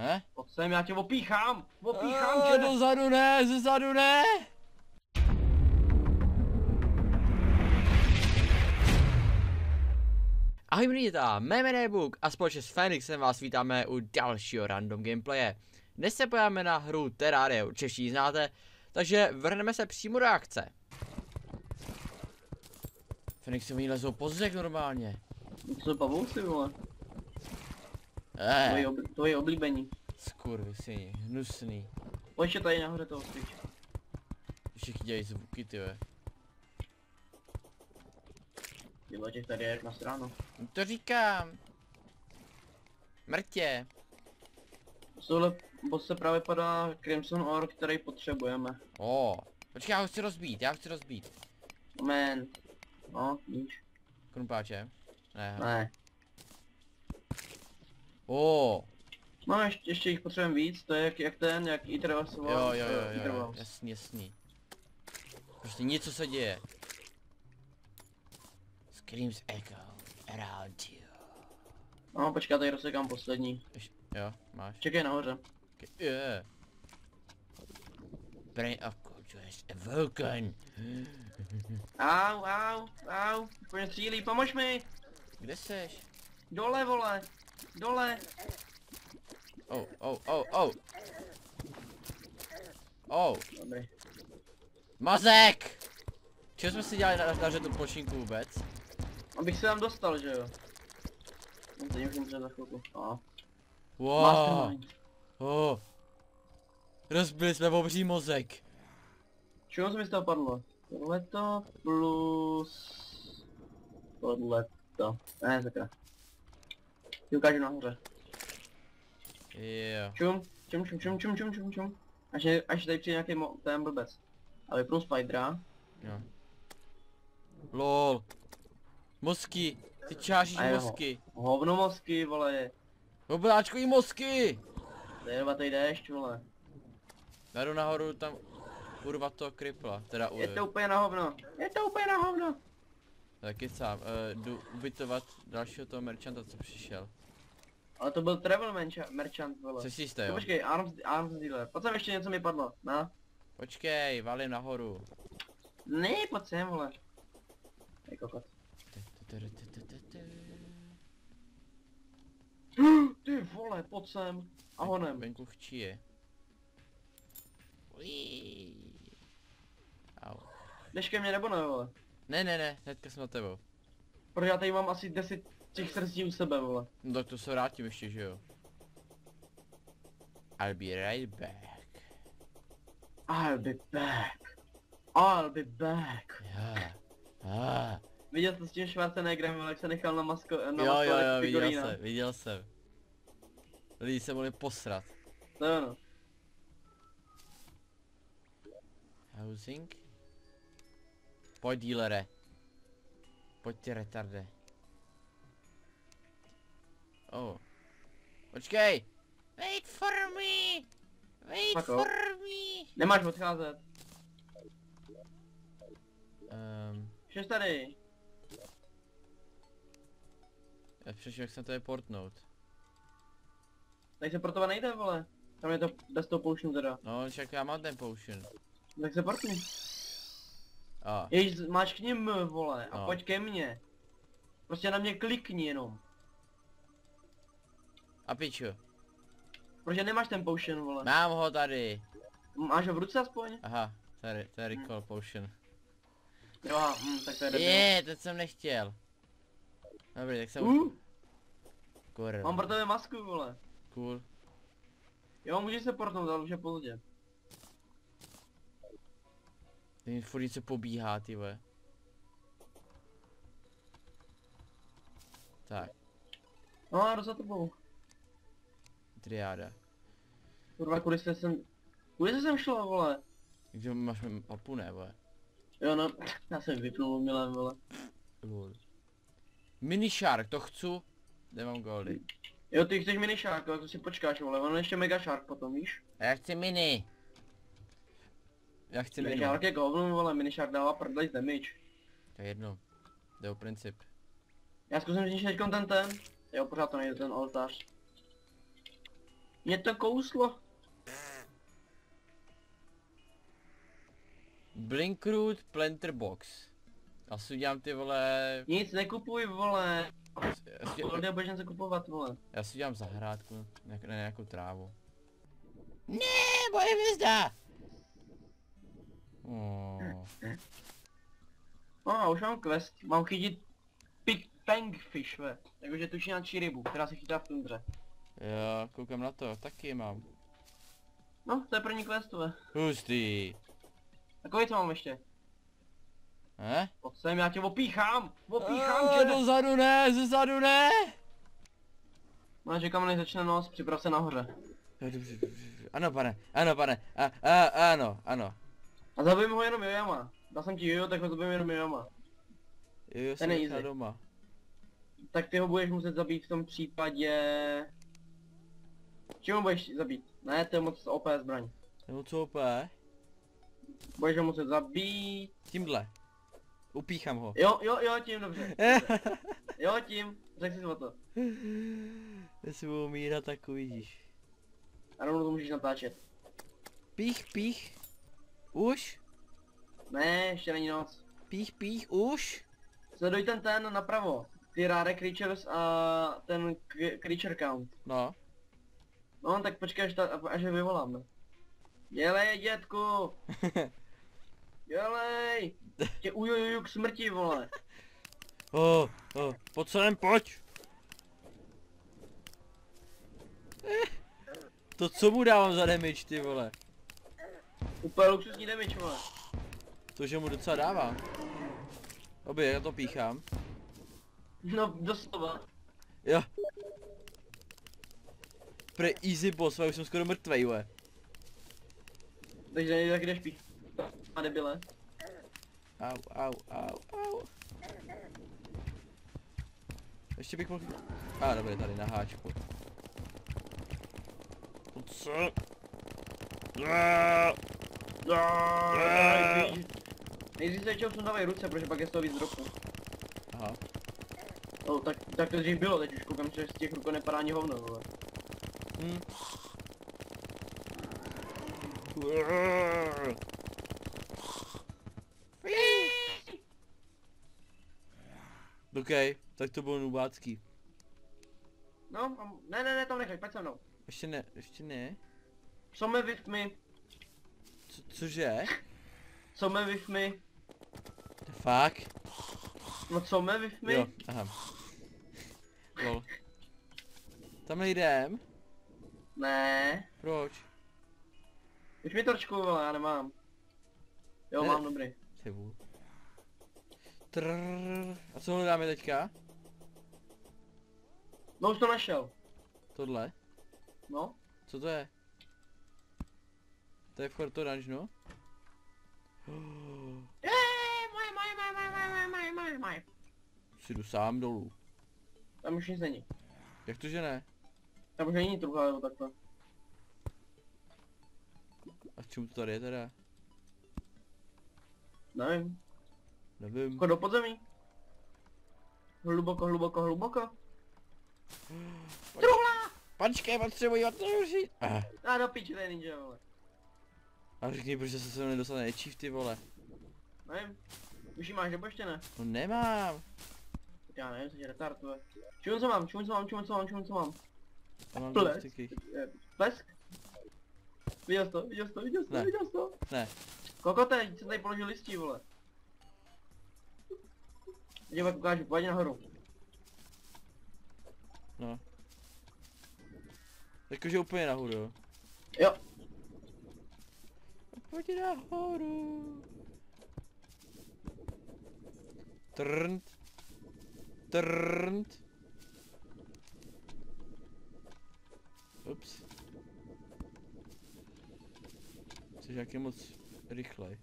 Ne? Pojď sem, já tě opíchám tě. Dozadu ne, zezadu ne. Ahoj mrýta, mé jméno je Buk a společně s Fenixem vás vítáme u dalšího random gameplaye. Dnes se pojáme na hru Terraria, určitě ji znáte, takže vrhneme se přímo do akce. Fenixovi lezou po zřek normálně. To jsou pavouci, vole. Eh. Tvoje oblíbení. Skurvisini, hnusný. Pojď tady nahoře toho svič. Všichni dělají zvuky, tyve. Tyhle těch tady je jak na stranu. To říkám. Mrtě. Tohle boss se právě padá Crimson Ore, který potřebujeme. Počkej, já ho chci rozbít, Man. No, víš. Krumpáče. Ne. Ne. No ještě jich potřebujeme víc, to je jak Eater Jo, jasný. Prostě něco se děje. Screams echo around you. No, počkej, tady rozsekám poslední. Jo, máš. Čekej nahoře. Yeah. Brain of Cultures awoken. Au. Pojď střílí, pomož mi. Kde seš? Dole, vole. Dole. Dobrý. Mazek! Čeho jsme si dělali na tu plošinku vůbec? Abych se tam dostal, že jo? No, teď už za chvilku. Wow. Rozbili jsme obří mozek. Čeho se mi z toho padlo? Tohleto plus... Tohleto. Ne, sakra. Ti ukážu nahoře. Jo. Čum. Až tady přijde nějaký ten blbec. A vypnu Spidera. Jo. LOL. Mozky. Ty čášíš mozky. Hovno mozky, vole. Obláčkový mozky. Tady déšť, vole. Jdu nahoru tam urvat toho kripla. Teda Je to úplně na hovno. Taky sám. Jdu ubytovat dalšího toho merchanta, co přišel. Ale to byl travel merchant, vole. Jsi si jistý, jo? Počkej, arms dealer. Pojď sem, ještě něco mi padlo, no. Počkej, valím nahoru. Ne, pojď sem, vole. Hej, kokot. Ty vole, pojď sem. A honem. Venku chčí je. Au. Jdeš ke mně nebo ne, vole? Ne, hnedka jsem na tebou. Protože já tady mám asi 10 těch srdcí u sebe, vole. No tak to se vrátím ještě, že jo? I'll be right back. Yeah. Viděl jsi s tím Schwarzeneggerem, jak se nechal na Jo, viděl jsem. Lidi se mohli posrat. To jo no. Housing? Pojď dílere. Pojď ty retarde. Počkej! Wait for me! Nemáš odcházet. Jsi tady. Já přešel, jak jsem tady portnout. Tak se portovat nejde, vole. Tam je to bez toho potionu teda. No, však já mám ten potion. Tak se portni. Máš k ním, vole, a pojď ke mně. Prostě na mě klikni jenom. A piču. Protože nemáš ten potion, vole. Mám ho tady. Máš ho v ruce aspoň? Aha, to je recall potion. Jo, tak to je debil. Teď jsem nechtěl. Dobrý, tak jsem už... Kurva. Mám pro tebe masku, vole. Cool. Jo, můžeš se portnout, ale už je pozdě. Ten furt něco pobíhá, ty vole. Tak. No a jdu za tebou. Triáda. Kurva, kudy jsi sem šlo, vole? Takže máš mapu, ne, vole? Jo no, já jsem vypnul umylem, vole. Lol. Mini Shark, to chci. Nemám goldy. Jo, ty chceš mini shark, tak to si počkáš, vole, ono ještě mega shark potom, víš? A já chci mini. Mini shark je govno, vole, mini shark dává prdlej damage. To je jedno. Jde o princip. Já zkusím zničit teďkon ten. Jo, pořád to nejde ten oltář. Mě to kouslo. Blinkroot Planter Box. Asi udělám ty vole... Nic nekupuj, vole. Já si, Lidé běžně se kupovat, vole. já si udělám zahrádku, na nějakou trávu. Ne, moje hvězda! Oh. No a už mám quest, mám chytit Big Bang Fish, ve. Takže tučnější rybu, která se chytá v tundře. Jo, koukám na to, taky mám. No, to je první quest, ve. Hustý. Takový co mám ještě? Pojď sem, já tě opíchám! Opíchám tě! Dozadu ne, zezadu ne! No, čekám, než začne noc, připrav se nahoře. Jo, dobře, dobře. Ano pane, ano. A zabijím ho jenom jojama. Dal jsem ti jojo, tak ho zabijím jenom jojama. Jo, Ten jsem je easy. doma. Tak ty ho budeš muset zabít v tom případě... Čím ho budeš zabít? Ne, to je moc OP zbraň. Nebo co opé? Budeš ho muset zabít... Tímhle. Upíchám ho. Jo, tím, dobře. Jo, tím, řekl jsi o to. Jestli budu umírat, tak uvidíš. A rovnou to můžeš natáčet. Pích. Už? Ne, ještě není noc. Pích, už? Sleduj ten napravo. Ty rare creatures a ten creature count. No. No, tak počkej, až je vyvoláme. Dělej, dětku! Dělej! Tě ujujuju k smrti, vole. Pojď sem, pojď! To co mu dávám za damage, ty vole? Úplně luxusní damage, vole. To, že mu docela dávám. Obě, já to píchám. No, doslova. Jo. Pre easy boss, já už jsem skoro mrtvej, we. Takže tak jdeš pích. A debile. Au. Ještě bych mohl... Dobré, tady na háčku. Co? Nejdřív se většinou sundávají ruce, protože pak je z toho víc dropu. Aha. No, tak to dřív bylo, teď už koukám, že z těch rukou nepadá ani hovno, vole. OK, tak to bylo nubácký. No, ne, tam nechaj, pojď se mnou. Ještě ne. Some with me. Cože? Some with me. The fuck? No some with me. Jo, aha. Lol. Tam nejdem? Ne. Proč? Už mi torčku, vole, já nemám. Jo, Ne. mám, dobrý. Tybu. A co hledáme teďka? No už to našel. Tohle? No. Co to je? To je vchod do dungeonu? Moje. Si jdu sám dolů. Tam už nic není. Jak to, že ne? Tam už není truhla, nebo takhle. A čemu to tady je teda? Nevím. Nevím. Chod do podzemí. Hluboko. Počkej, potřebuji otevřít. A do piči, to je ninja, vole. A řekni, proč se se mnou nedostane achieve, ty vole. Nevím. Už jí máš nebo ještě ne? No nemám. Já nevím, co tě retarduje. Čum co mám. Já mám Ples. styky. Plesk? Viděl jsi Ne. to? Ne. Kokote, jsem tady položil listí, vole. Já vám ukážu, pojď nahoru. No. Jakože úplně nahoru, jo. Jo. Pojď nahoru. Trnt. Ups. Jsi jak je moc rychlej.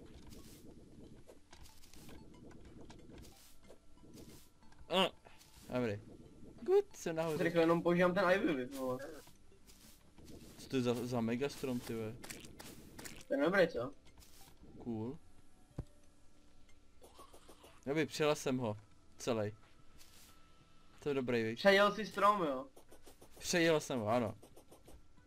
Dobrý. Good, jsem nahoře. Rychle jenom používám ten Ivy, vole. Co to je za megastrom, ty ve? Ten je dobrý, co? Cool. Dobrý, přijel jsem ho. Celý. To je dobrý, víš. Přejel si strom, jo. Přejel jsem ho, ano.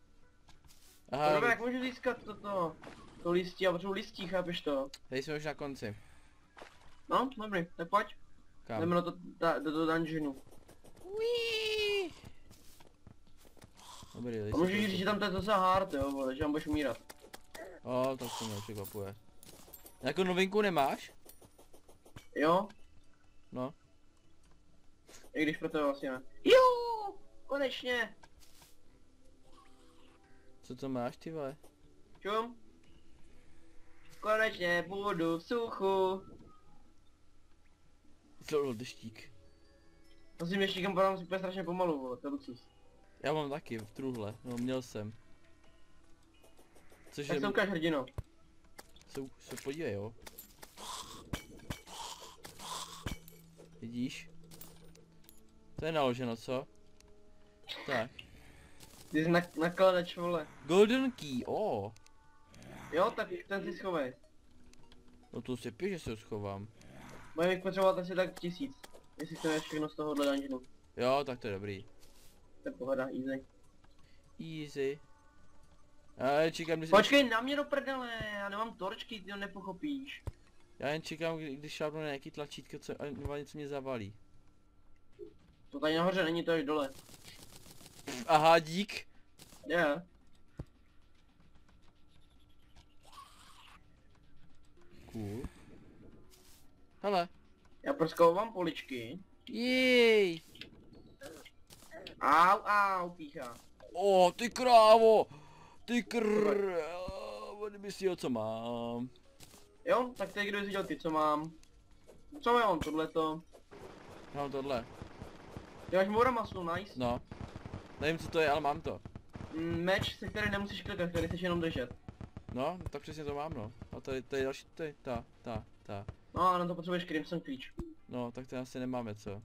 Aha, Dobré, jak můžu získat to listí, já potřebuji listí, chápeš to? tady jsme už na konci. No, dobrý, tak pojď. Kam? Jdeme do dungeonu. Uííí. Dobrý, tady A můžu říct, že tam to je docela hard, jo, vole, že tam budeš umírat. to se mě překvapuje. Jako novinku nemáš? Jo? No. I když pro to vlastně ne. Jo, konečně. Co to máš, ty vole? Čum? Konečně budu v suchu. Zlol deštík. To si ještě kam podám super strašně pomalu, vole, to je luxus. Já mám taky v truhle, no měl jsem. Což Tak je... se ukáž, hrdino. Se podívej, jo. Vidíš? To je naloženo, co? Tak. Ty jsi nakladač, vole. Golden key, Jo, tak ten si schovej. No to si píš, že si ho schovám. Budeme potřebovat asi tak 1000. Jestli chceme všechno z tohohle dungeonu. Jo, tak to je dobrý. To je pohoda, easy. Easy. Já jen čekám, když... Počkej na mě do prdele, já nemám torčky, ty to nepochopíš. Já jen čekám, když šápnu na nějaký tlačítko, co něco mě zavalí. To tady nahoře není, to až dole. Aha, dík. Je. Cool. Hele. Já proskouvám poličky. Jej. Au, pícha. Ty krávo. Ty kdyby si jo, co mám. Jo, tak teď kdo jsi dělal ty, co mám? Co mám tohleto? Mám tohle. Ty máš Muramasu, nice. No. Nevím, co to je, ale mám to. Meč, se který nemusíš klikat, který chceš jenom držet. No, tak přesně to mám, no. A tady je další, ta. No a na to potřebuješ Crimson klíč. No, tak to asi nemáme, co?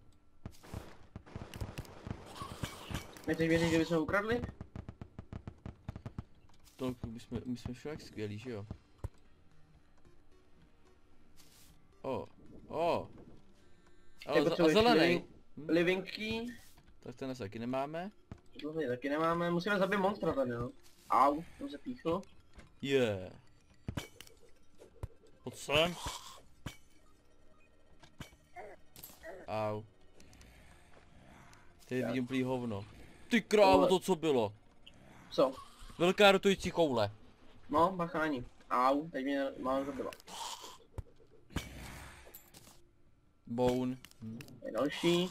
Nechceš věřit, že bychom ukradli? To my jsme však skvělí, že jo? Ty A potřebuješ zelený. living key. Tak ten taky nemáme. To tady taky nemáme, musíme zabít monstra tady, no. Au, jsem se píchl. Yeah. Pojď sem. Au. Tady vidím úplný hovno. Ty krávo, to co bylo? Co? Velká rotující koule. No, bacha na ní. Au, teď mě mám zabila. Bone. Je další.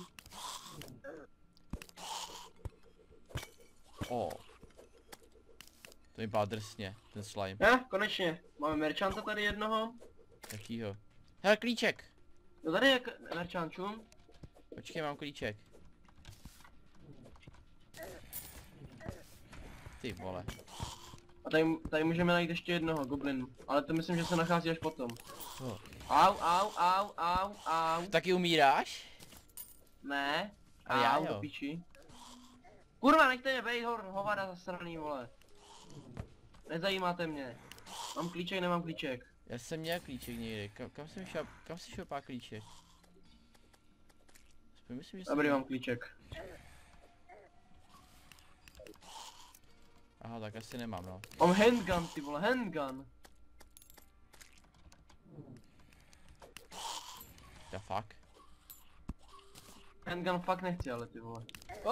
To vypadá drsně, ten slime. Konečně. Máme merchanta tady jednoho. Jakýho? Hele, klíček. No tady je merchant, čum. Počkej, mám klíček. Ty vole. A tady můžeme najít ještě jednoho goblinu. Ale to myslím, že se nachází až potom. Oh. Au. Taky umíráš? Ne. A já Au, jo. do piči. Kurva, nechte mě bejt, hovada zasraný, vole. Nezajímáte mě. Mám klíček, nemám klíček. Já jsem měl klíček někde. Kam si šel pár klíček? Myslím, že Dobrý, mám klíček. Aha, tak asi nemám, no. Mám handgun, ty vole, handgun. The fuck? Handgun fakt nechci, ale ty vole.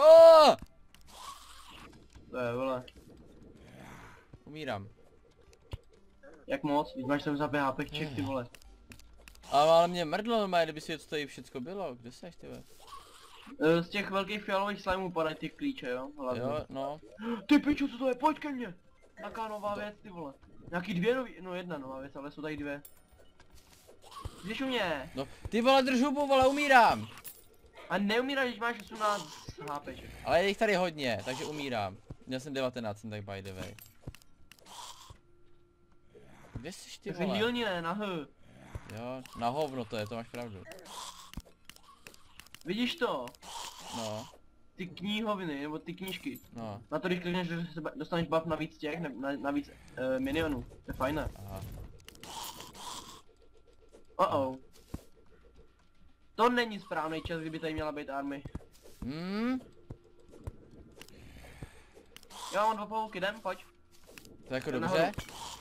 To je, vole. Umírám. Jak moc? Víš, máš tam zabij HPček, ty vole. Ale mě mrdlo normálně, kdyby si to tady všecko bylo. Kde seš, ty vole? Z těch velkých fialových slimeů padají ty klíče, jo? Hlavně. Jo, no. Ty piču, co to je? Pojď ke mně! Jaká nová věc, ty vole. Nějaký dvě nový, no jedna nová věc, ale jsou tady dvě. Jdeš u mě? No, ty vole, drž hubu, vole, umírám. A neumíráš, když máš 18 HPček. Ale je jich tady hodně, takže umírám. Měl jsem 19, tak by the way. Kde jsi ty Tak jsi vole? dílní, ne? Na H. Jo, na hovno to je, to máš pravdu. Vidíš to? No, Ty knihoviny, nebo ty knížky. no, Na to, když klikneš, že se dostaneš buff na víc těch, na víc minionů. To je fajné. aha. To není správný čas, kdyby tady měla být army. Hmm? Já mám 2 pavouky, jdem, pojď. To je jako Jdem dobře? nahoru.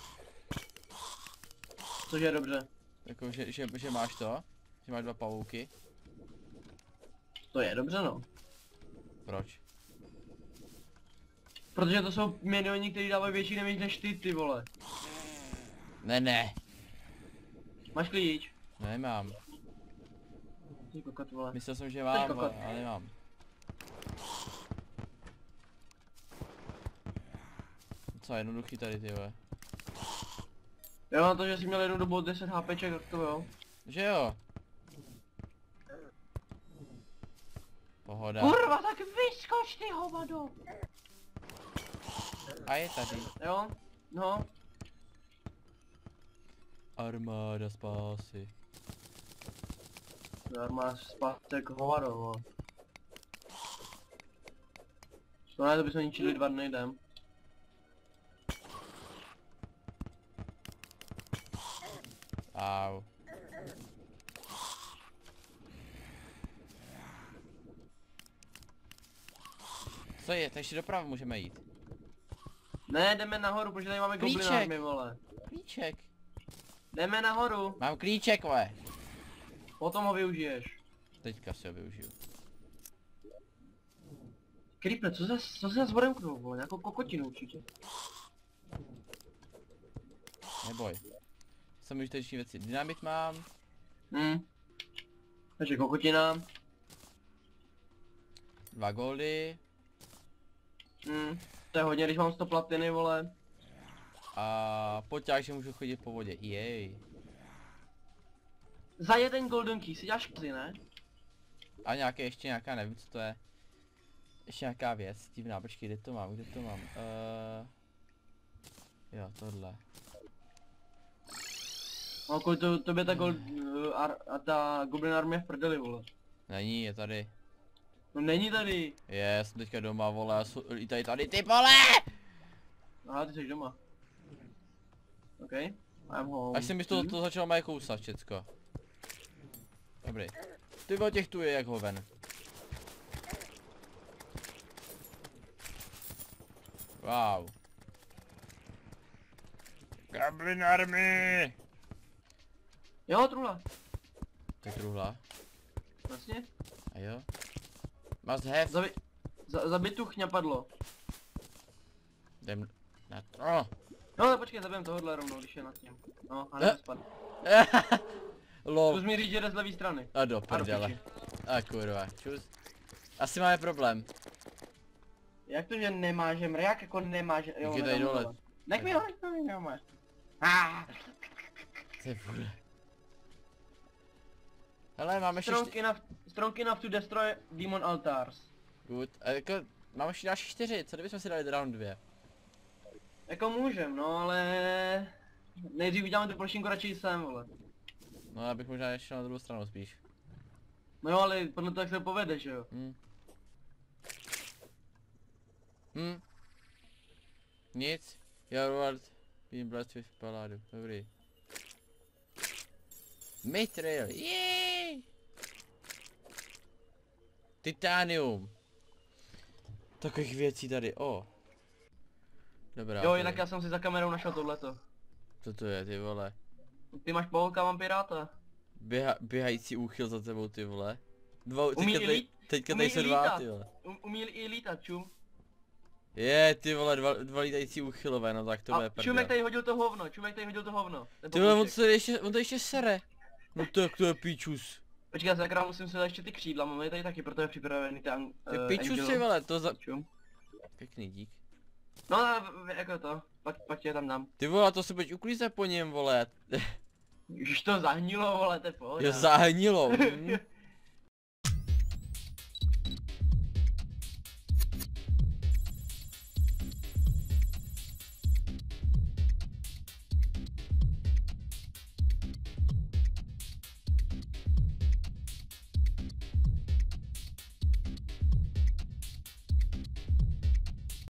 Cože je dobře. Jako, že máš to? Že máš 2 pavouky? To je dobře no. Proč? Protože to jsou minioni, kteří dávají větší damage než ty vole. Ne. Máš klíč? Nemám. Ty kokot vole. Myslel jsem, že mám, kokot. ale nemám. Co jednoduchý tady ty vole. Jo, na to, že jsi měl jednu dobu 10 HPček, tak to jo. Že jo? Pohoda. Kurva, tak vyskoč ty hovado! A je tady. Jo? No. Armáda spásy. Armáda spát jako hovado, vole. To ne, to bychom ničili 2 dny, jdem. Au. Co je? Takže doprava můžeme jít. Ne, jdeme nahoru, protože tady máme Klíček. goblin army, vole. Klíček. Jdeme nahoru, Mám klíček, vole. potom ho využiješ. Teďka si ho využiju. Creeper, co se zase odemknul, vole, nějakou kokotinu určitě. Neboj. Jsem užiteční věci. Dynamit mám. Takže kokotina. 2 goldy. To je hodně, když mám 100 platiny, vole. A poťák, že můžu chodit po vodě. Jej. Za jeden golden key si děláš kzy, ne? A nějaké, ještě nějaká, nevím co to je. Ještě nějaká věc, divná, počkej, kde to mám, jo, tohle. No, kvůli tobě ta a ta goblin army je v prdeli, vole. Není, je tady. No není tady. Je, jsem teďka doma, vole, a lítají tady ty vole! Aha, ty jsi doma. OK, I'm home. Až jsem mi to začalo mají kousat všecko. Dobrý. Ty vole, těch tu je jak hoven. Wow. Goblin army! Jo, truhla. To je truhla. Vlastně. A jo. Must have. Zabitu chňapadlo. Jdem na to. No ale počkej, zabijem tohohle rovnou, když je nad tím. No, a nespadl. Lol. Zkus mi říct, že jde z levé strany. A do prdele. A kurva, čus. Asi máme problém. Jak to, že nemáš žemr? Jak jako nemáš? Jo, Jak je tady dole? Nech mi ho, nemáš. Ty vole. Hele, máme ještě... Strong enough to destroy demon altars. Good. A jako, máme ještě další 4, co kdybychom si dali round 2? Jako můžem, no ale... Nejdřív uděláme tu plošinku radši sem, vole. No já bych možná šel na druhou stranu spíš. No jo, ale podle toho jak se povede, že jo? Nic. Your world being blessed with Palladu. Dobrý. Mithril. Yeee! Titanium. Takových věcí tady, Dobrá. Jo, jinak já jsem si za kamerou našel tohleto. Co to je, ty vole? Ty máš poholka, mám piráta. Běhající úchyl za tebou, ty vole. Teďka tady jsou 2, ty vole. Umí i lítat, čum. Je, ty vole, dva lítající úchylové, no tak to bude prdel. Čumek tady hodil to hovno, Ty vole, on to ještě sere. No tak to je píčus. Počkej, sakra, musím si dát ještě ty křídla, máme je tady taky, proto je připravený ty Ty píčus, ty vole, to za... Čum. Pěkný dík. No, jako to, pak tě tam dám. Ty vole, to se pojď uklíze po něm, vole. Už to zahnilo, vole, to je pohoda. Jo, zahnilo.